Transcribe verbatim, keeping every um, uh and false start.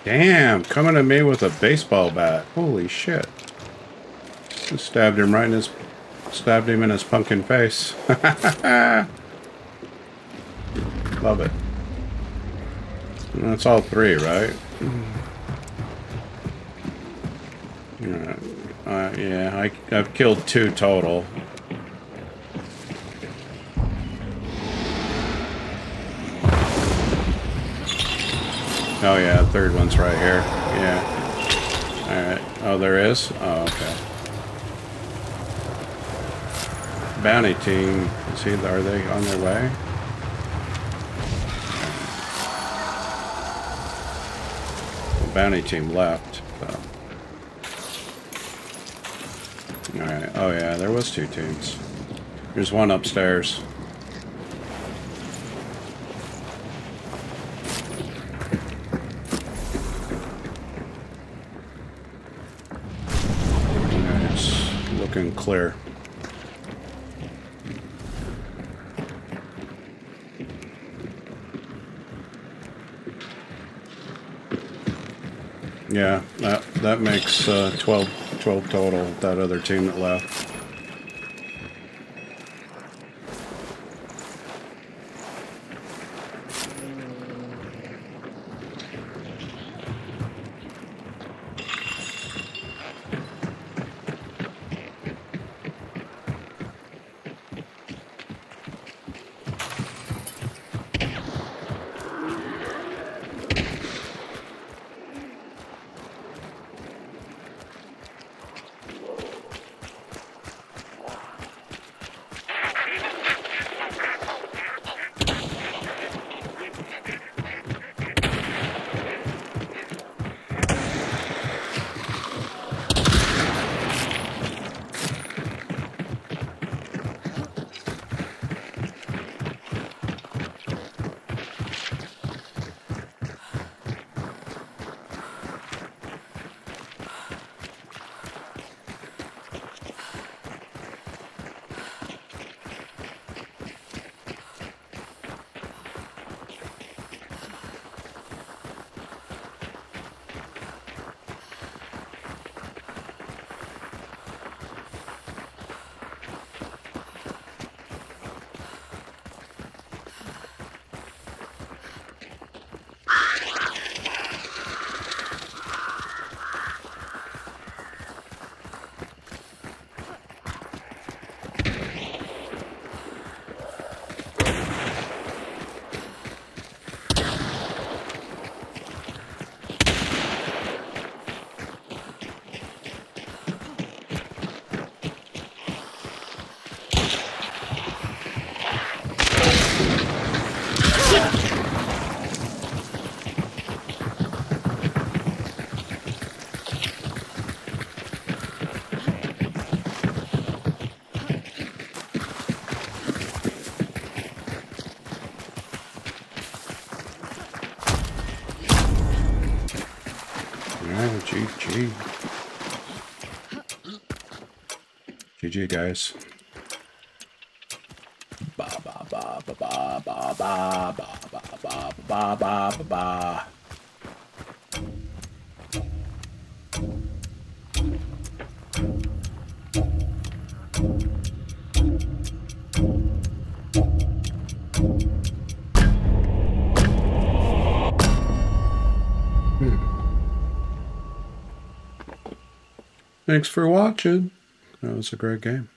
Damn, coming at me with a baseball bat. Holy shit. Just stabbed him right in his... Stabbed him in his pumpkin face. Love it. That's all three, right? Uh, uh, yeah, I, I've killed two total. Oh yeah, the third one's right here. Yeah. Alright. Oh, there is? Oh, okay. Bounty team. See, are they on their way? The bounty team left. So. Alright. Oh yeah, there was two teams. There's one upstairs. Clear. Yeah, that that makes uh, twelve, twelve total. That other team that left. G G. G G, guys. Ba ba ba ba ba ba ba ba ba ba ba ba ba ba. Thanks for watching. That was a great game.